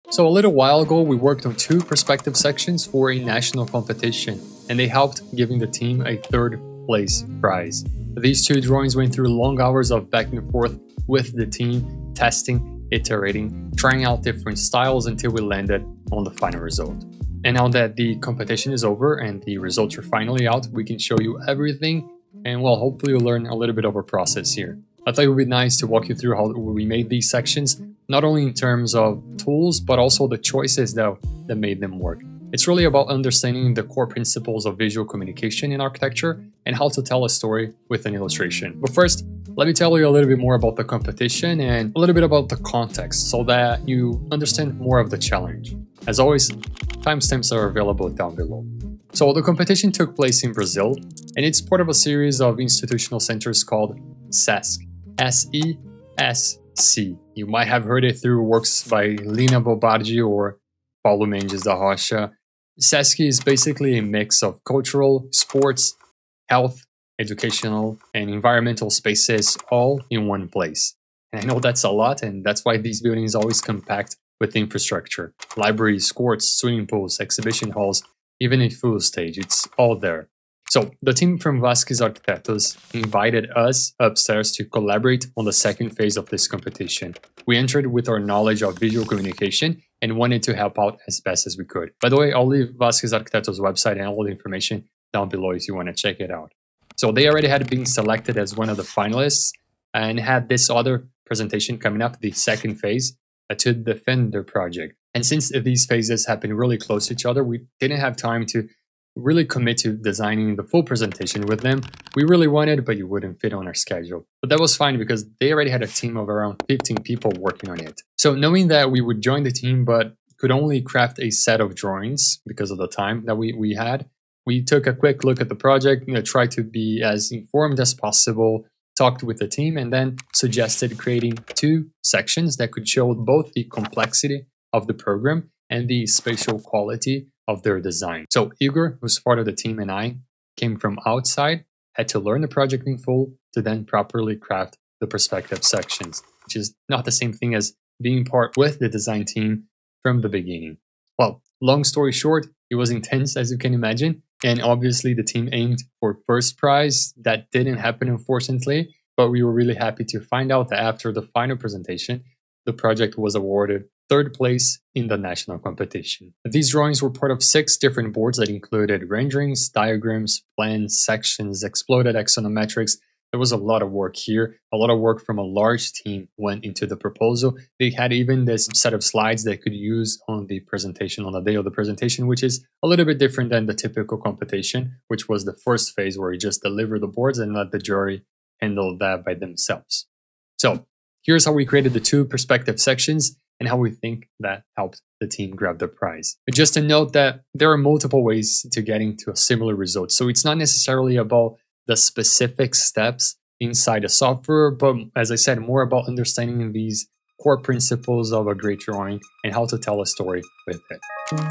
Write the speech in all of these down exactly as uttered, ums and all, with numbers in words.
So a little while ago, we worked on two perspective sections for a national competition, and they helped giving the team a third place prize. These two drawings went through long hours of back and forth with the team, testing, iterating, trying out different styles until we landed on the final result. And now that the competition is over and the results are finally out, we can show you everything, and well, hopefully you'll learn a little bit of our process here. I thought it would be nice to walk you through how we made these sections, not only in terms of tools, but also the choices that, that made them work. It's really about understanding the core principles of visual communication in architecture and how to tell a story with an illustration. But first, let me tell you a little bit more about the competition and a little bit about the context so that you understand more of the challenge. As always, timestamps are available down below. So the competition took place in Brazil, and it's part of a series of institutional centers called S E S C. S E S C. You might have heard it through works by Lina Bobardi or Paulo Mendes da Rocha. S E S C is basically a mix of cultural, sports, health, educational, and environmental spaces all in one place. And I know that's a lot, and that's why these buildings always come packed with infrastructure. Libraries, courts, swimming pools, exhibition halls, even a full stage, it's all there. So the team from Vazquez Arquitetos invited us upstairs to collaborate on the second phase of this competition. We entered with our knowledge of visual communication and wanted to help out as best as we could. By the way, I'll leave Vazquez Arquitetos' website and all the information down below if you want to check it out. So they already had been selected as one of the finalists and had this other presentation coming up, the second phase, uh, to defend their project. And since these phases happen really close to each other, we didn't have time to really commit to designing the full presentation with them. We really wanted, but it wouldn't fit on our schedule. But that was fine because they already had a team of around fifteen people working on it. So knowing that we would join the team but could only craft a set of drawings because of the time that we, we had, we took a quick look at the project, you know, tried to be as informed as possible, talked with the team, and then suggested creating two sections that could show both the complexity of the program and the spatial quality of their design. So Igor, who's part of the team, and I came from outside, had to learn the project in full to then properly craft the perspective sections, which is not the same thing as being part with the design team from the beginning. Well, long story short, it was intense, as you can imagine, and obviously the team aimed for first prize. That didn't happen, unfortunately, but we were really happy to find out that after the final presentation, the project was awarded third place in the national competition. These drawings were part of six different boards that included renderings, diagrams, plans, sections, exploded axonometrics. There was a lot of work here. A lot of work from a large team went into the proposal. They had even this set of slides they could use on the presentation, on the day of the presentation, which is a little bit different than the typical competition, which was the first phase where you just deliver the boards and let the jury handle that by themselves. So here's how we created the two perspective sections and how we think that helped the team grab the prize. But just to note that there are multiple ways to getting to a similar result. So it's not necessarily about the specific steps inside the software, but as I said, more about understanding these core principles of a great drawing and how to tell a story with it.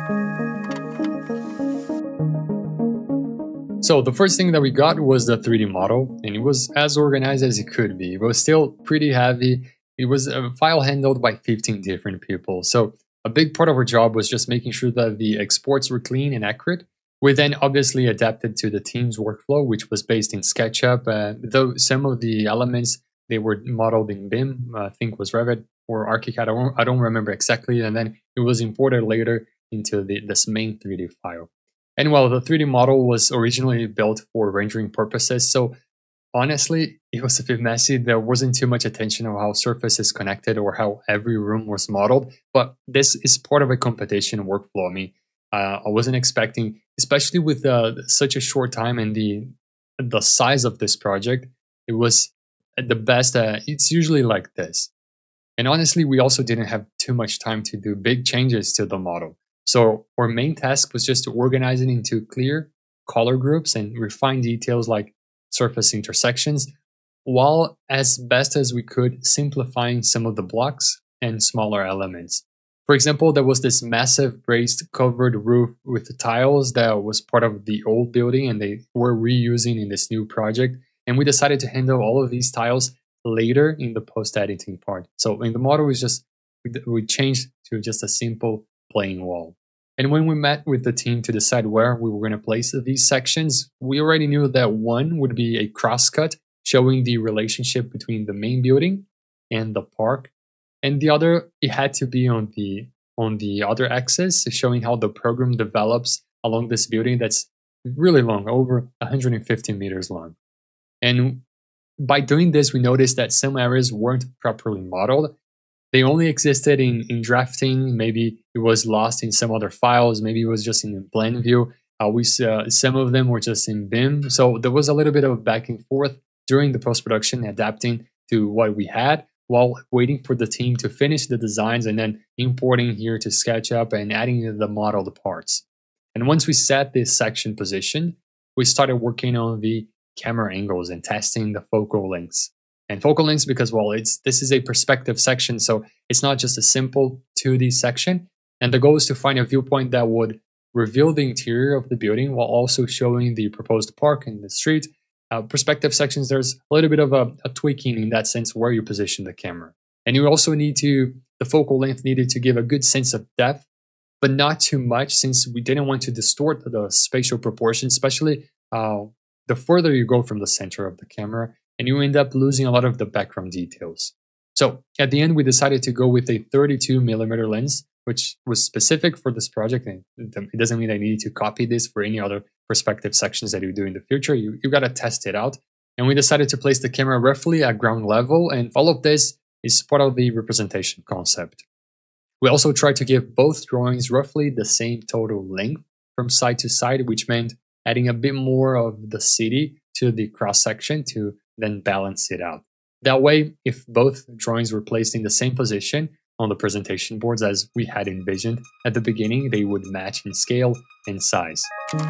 So the first thing that we got was the three D model, and it was as organized as it could be. It was still pretty heavy. It was a file handled by fifteen different people. So a big part of our job was just making sure that the exports were clean and accurate. We then obviously adapted to the team's workflow, which was based in SketchUp, uh, though some of the elements, they were modeled in B I M, uh, I think was Revit or ArchiCAD, I don't, I don't remember exactly, and then it was imported later into the, this main three D file. And well, the three D model was originally built for rendering purposes, so honestly, it was a bit messy. There wasn't too much attention on how surfaces connected or how every room was modeled, but this is part of a competition workflow. I mean, uh, I wasn't expecting, especially with uh, such a short time and the the size of this project, it was the best. Uh, it's usually like this. And honestly, we also didn't have too much time to do big changes to the model. So our main task was just to organize it into clear color groups and refine details like surface intersections, while as best as we could simplifying some of the blocks and smaller elements. For example, there was this massive braced covered roof with tiles that was part of the old building and they were reusing in this new project. And we decided to handle all of these tiles later in the post-editing part. So in the model is just we, we changed to just a simple plain wall. And when we met with the team to decide where we were going to place these sections, we already knew that one would be a crosscut showing the relationship between the main building and the park, and the other, it had to be on the on the other axis, showing how the program develops along this building that's really long, over one hundred fifty meters long. And by doing this, we noticed that some areas weren't properly modeled. They only existed in, in drafting. Maybe it was lost in some other files. Maybe it was just in plan view. Uh, we uh, some of them were just in B I M. So there was a little bit of back and forth during the post-production, adapting to what we had while waiting for the team to finish the designs and then importing here to SketchUp and adding the modeled parts. And once we set this section position, we started working on the camera angles and testing the focal lengths. And focal lengths because, well, it's this is a perspective section, so it's not just a simple two D section. And the goal is to find a viewpoint that would reveal the interior of the building while also showing the proposed park and the street. Uh, perspective sections, there's a little bit of a, a tweaking in that sense where you position the camera. And you also need to, the focal length needed to give a good sense of depth, but not too much since we didn't want to distort the spatial proportions, especially uh, the further you go from the center of the camera, and you end up losing a lot of the background details. So at the end, we decided to go with a thirty-two millimeter lens, which was specific for this project. And it doesn't mean I need to copy this for any other perspective sections that you do in the future. You, you got to test it out. And we decided to place the camera roughly at ground level, and all of this is part of the representation concept. We also tried to give both drawings roughly the same total length from side to side, which meant adding a bit more of the city to the cross section to then balance it out. That way, if both drawings were placed in the same position on the presentation boards as we had envisioned at the beginning, they would match in scale and size.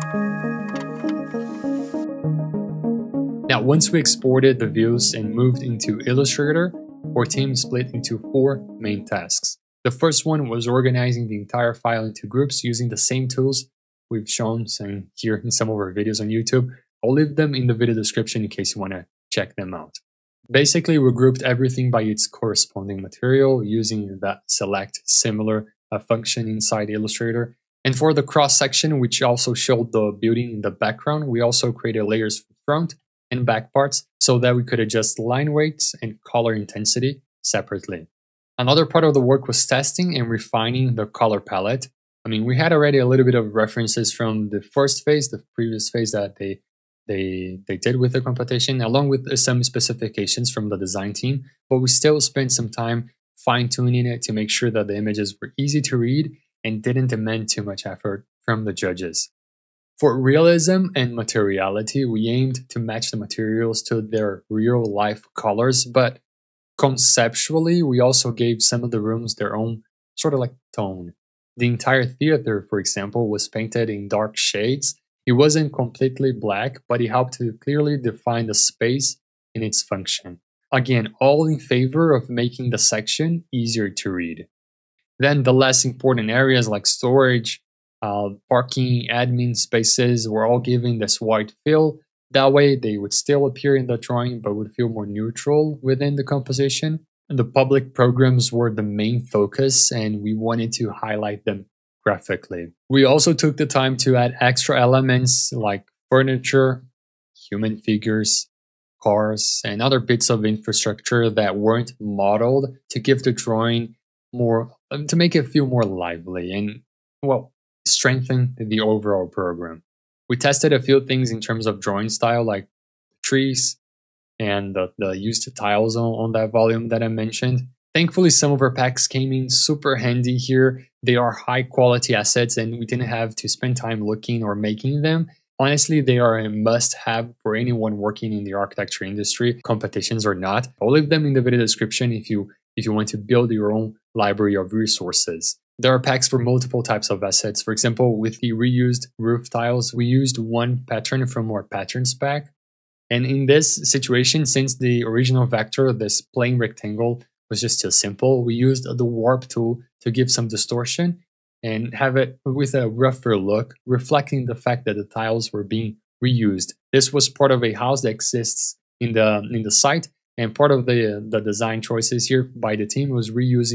Now, once we exported the views and moved into Illustrator, our team split into four main tasks. The first one was organizing the entire file into groups using the same tools we've shown here in some of our videos on YouTube. I'll leave them in the video description in case you want to check them out. Basically, we grouped everything by its corresponding material using that select similar uh, function inside Illustrator. And for the cross section, which also showed the building in the background, we also created layers for front and back parts so that we could adjust line weights and color intensity separately. Another part of the work was testing and refining the color palette. I mean, we had already a little bit of references from the first phase, the previous phase that they They, they did with the competition, along with some specifications from the design team, but we still spent some time fine-tuning it to make sure that the images were easy to read and didn't demand too much effort from the judges. For realism and materiality, we aimed to match the materials to their real-life colors, but conceptually, we also gave some of the rooms their own sort of like tone. The entire theater, for example, was painted in dark shades. It wasn't completely black, but it helped to clearly define the space and its function. Again, all in favor of making the section easier to read. Then the less important areas like storage, uh, parking, admin spaces were all given this white fill. That way they would still appear in the drawing but would feel more neutral within the composition. And the public programs were the main focus, and we wanted to highlight them graphically. We also took the time to add extra elements like furniture, human figures, cars, and other bits of infrastructure that weren't modeled to give the drawing more, to make it feel more lively and, well, strengthen the overall program. We tested a few things in terms of drawing style, like trees and the, the used tiles on, on that volume that I mentioned. Thankfully, some of our packs came in super handy here. They are high quality assets and we didn't have to spend time looking or making them. Honestly, they are a must-have for anyone working in the architecture industry, competitions or not. I'll leave them in the video description if you if you want to build your own library of resources. There are packs for multiple types of assets. For example, with the reused roof tiles, we used one pattern from our patterns pack. And in this situation, since the original vector, this plain rectangle, was just too simple, we used the warp tool to give some distortion and have it with a rougher look, reflecting the fact that the tiles were being reused. This was part of a house that exists in the in the site, and part of the the design choices here by the team was reusing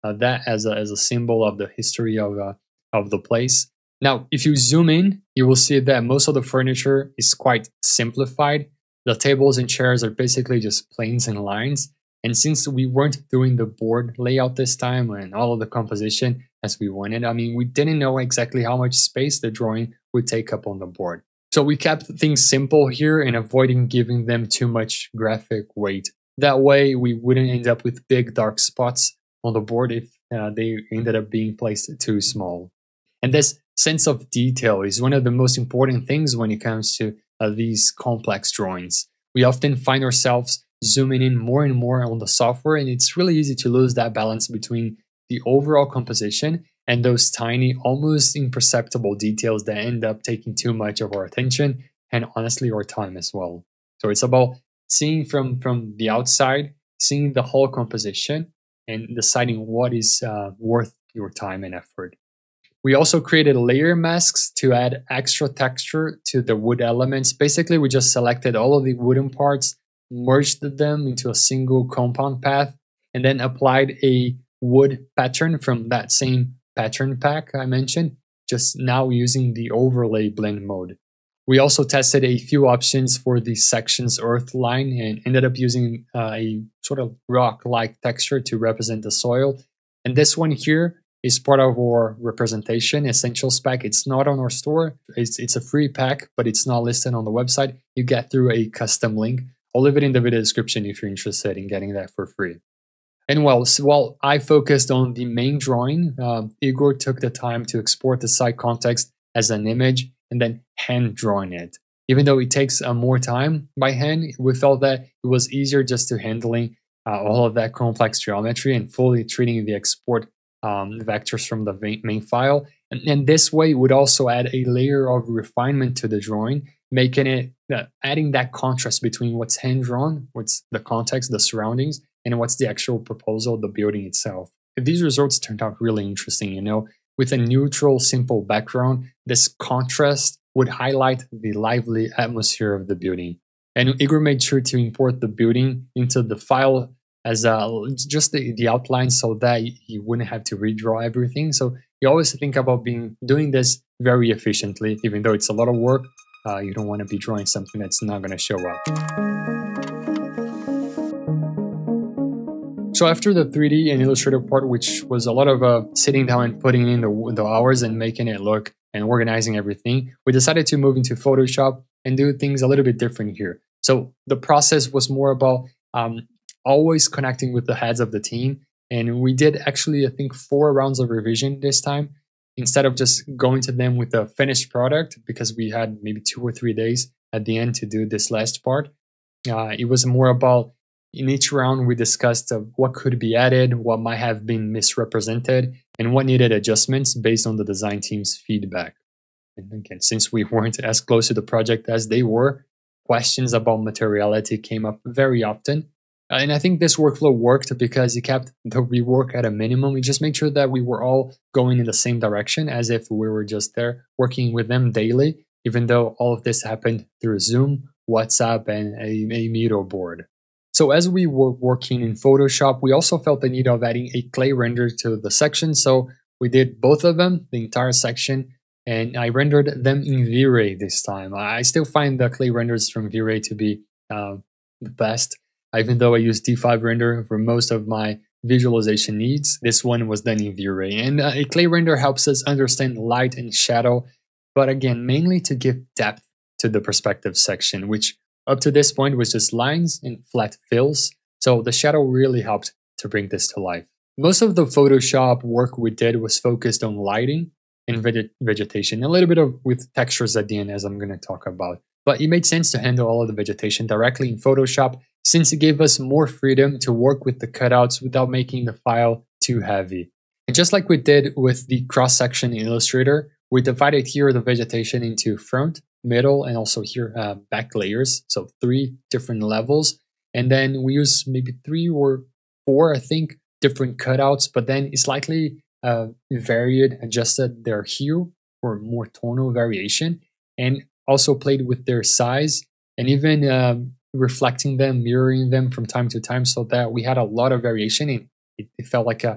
uh, that as a, as a symbol of the history of, uh, of the place. Now, if you zoom in, you will see that most of the furniture is quite simplified. The tables and chairs are basically just planes and lines. And since we weren't doing the board layout this time and all of the composition as we wanted, I mean, we didn't know exactly how much space the drawing would take up on the board. So we kept things simple here and avoiding giving them too much graphic weight. That way, we wouldn't end up with big dark spots on the board if uh, they ended up being placed too small. And this sense of detail is one of the most important things when it comes to uh, these complex drawings. We often find ourselves zooming in more and more on the software, and it's really easy to lose that balance between the overall composition and those tiny, almost imperceptible details that end up taking too much of our attention and honestly our time as well. So it's about seeing from, from the outside, seeing the whole composition, and deciding what is uh, worth your time and effort. We also created layer masks to add extra texture to the wood elements. Basically, we just selected all of the wooden parts, merged them into a single compound path, and then applied a wood pattern from that same pattern pack I mentioned, just now using the overlay blend mode. We also tested a few options for the section's earth line and ended up using uh, a sort of rock-like texture to represent the soil. And this one here is part of our representation essentials pack. It's not on our store. It's, it's a free pack, but it's not listed on the website. You get through a custom link. I'll leave it in the video description if you're interested in getting that for free. And while, while I focused on the main drawing, uh, Igor took the time to export the site context as an image and then hand drawing it. Even though it takes uh, more time by hand, we felt that it was easier just to handling uh, all of that complex geometry and fully treating the export um, vectors from the main file. And, and this way would also add a layer of refinement to the drawing, making it, uh, adding that contrast between what's hand drawn, what's the context, the surroundings, and what's the actual proposal, the building itself. These results turned out really interesting, you know. With a neutral, simple background, this contrast would highlight the lively atmosphere of the building. And Igor made sure to import the building into the file as uh, just the, the outline so that you wouldn't have to redraw everything. So you always think about being doing this very efficiently, even though it's a lot of work. Uh, you don't want to be drawing something that's not going to show up. So after the three D and Illustrator part, which was a lot of uh, sitting down and putting in the, the hours and making it look and organizing everything, we decided to move into Photoshop and do things a little bit different here. So the process was more about um, always connecting with the heads of the team. And we did actually, I think, four rounds of revision this time, instead of just going to them with a finished product, because we had maybe two or three days at the end to do this last part. Uh, it was more about, in each round, we discussed uh, what could be added, what might have been misrepresented, and what needed adjustments based on the design team's feedback. And again, since we weren't as close to the project as they were, questions about materiality came up very often. Uh, and I think this workflow worked because it kept the rework at a minimum. We just made sure that we were all going in the same direction as if we were just there working with them daily, even though all of this happened through Zoom, WhatsApp, and a, a Miro board. So as we were working in Photoshop, we also felt the need of adding a clay render to the section. So we did both of them, the entire section, and I rendered them in V-Ray this time. I still find the clay renders from V-Ray to be uh, the best, even though I use D five render for most of my visualization needs. This one was done in V-Ray. And uh, a clay render helps us understand light and shadow, but again, mainly to give depth to the perspective section, which up to this point was just lines and flat fills, so the shadow really helped to bring this to life. Most of the Photoshop work we did was focused on lighting and veg vegetation, a little bit of with textures at the end, as I'm going to talk about. But it made sense to handle all of the vegetation directly in Photoshop, since it gave us more freedom to work with the cutouts without making the file too heavy. And just like we did with the cross-section in Illustrator, we divided here the vegetation into front, middle, and also here uh, back layers, so three different levels. And then we use maybe three or four, I think, different cutouts, but then it slightly uh, varied, adjusted their hue for more tonal variation, and also played with their size, and even um, reflecting them, mirroring them from time to time, so that we had a lot of variation, and it, it felt like a,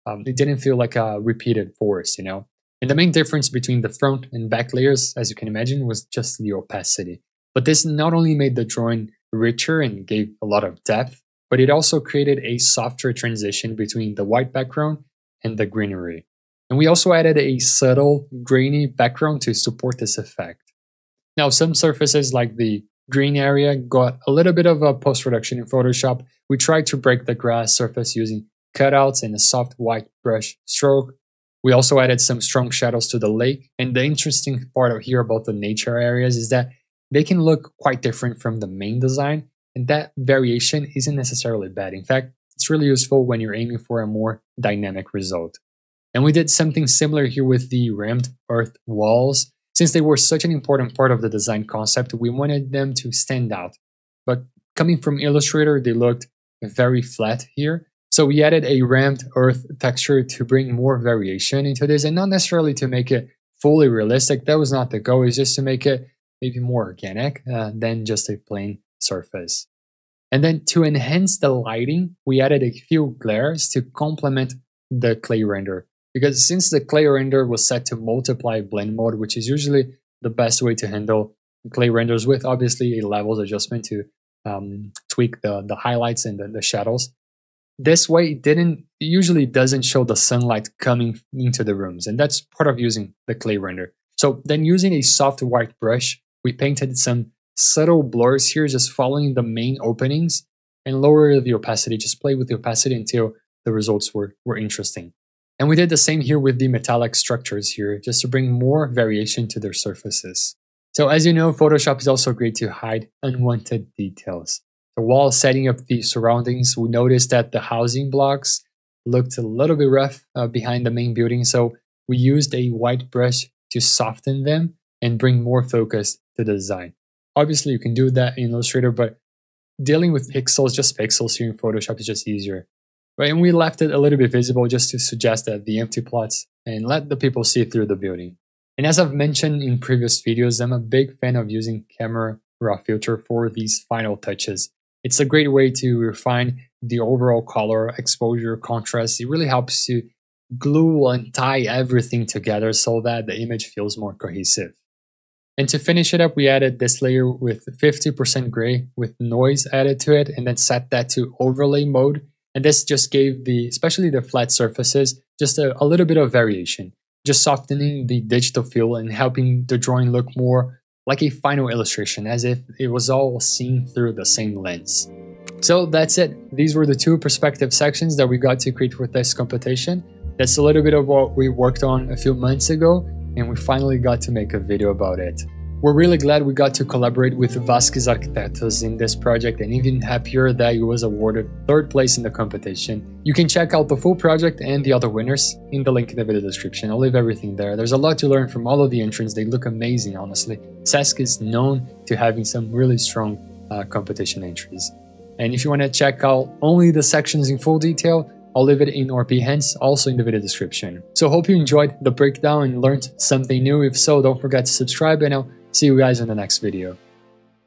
Um, it didn't feel like a repeated forest, you know? And the main difference between the front and back layers, as you can imagine, was just the opacity. But this not only made the drawing richer and gave a lot of depth, but it also created a softer transition between the white background and the greenery. And we also added a subtle, grainy background to support this effect. Now, some surfaces like the green area got a little bit of a post-production in Photoshop. We tried to break the grass surface using cutouts and a soft white brush stroke. We also added some strong shadows to the lake. And the interesting part here about the nature areas is that they can look quite different from the main design. And that variation isn't necessarily bad. In fact, it's really useful when you're aiming for a more dynamic result. And we did something similar here with the rammed earth walls. Since they were such an important part of the design concept, we wanted them to stand out. But coming from Illustrator, they looked very flat here. So we added a rammed earth texture to bring more variation into this, and not necessarily to make it fully realistic. That was not the goal. It's just to make it maybe more organic uh, than just a plain surface. And then to enhance the lighting, we added a few glares to complement the clay render. Because since the clay render was set to multiply blend mode, which is usually the best way to handle clay renders with obviously a levels adjustment to um, tweak the, the highlights and the, the shadows. This way, it didn't it usually doesn't show the sunlight coming into the rooms, and that's part of using the clay render. So then using a soft white brush, we painted some subtle blurs here, just following the main openings, and lower the opacity, just play with the opacity until the results were, were interesting. And we did the same here with the metallic structures here, just to bring more variation to their surfaces. So as you know, Photoshop is also great to hide unwanted details. So while setting up the surroundings, we noticed that the housing blocks looked a little bit rough uh, behind the main building, so we used a white brush to soften them and bring more focus to the design. Obviously, you can do that in Illustrator, but dealing with pixels, just pixels here in Photoshop is just easier. Right? And we left it a little bit visible just to suggest that the empty plots and let the people see through the building. And as I've mentioned in previous videos, I'm a big fan of using camera raw filter for these final touches. It's a great way to refine the overall color, exposure, contrast. It really helps to glue and tie everything together so that the image feels more cohesive. And to finish it up, we added this layer with fifty percent gray with noise added to it, and then set that to overlay mode. And this just gave the, especially the flat surfaces, just a, a little bit of variation, just softening the digital feel and helping the drawing look more like a final illustration, as if it was all seen through the same lens. So that's it. These were the two perspective sections that we got to create for this competition. That's a little bit of what we worked on a few months ago, and we finally got to make a video about it. We're really glad we got to collaborate with Vazquez Arquitetos in this project, and even happier that he was awarded third place in the competition. You can check out the full project and the other winners in the link in the video description. I'll leave everything there. There's a lot to learn from all of the entrants. They look amazing, honestly. Sask is known to having some really strong uh, competition entries. And if you want to check out only the sections in full detail, I'll leave it in or Behance, also in the video description. So hope you enjoyed the breakdown and learned something new. If so, don't forget to subscribe, and I'll see you guys in the next video.